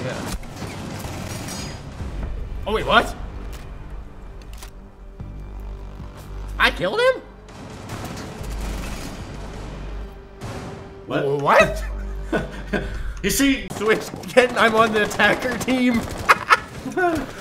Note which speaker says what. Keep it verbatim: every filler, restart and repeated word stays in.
Speaker 1: Yeah. Oh wait, what? I killed him?
Speaker 2: What?
Speaker 1: What?
Speaker 2: You see,
Speaker 1: Switch again, I'm on the attacker team.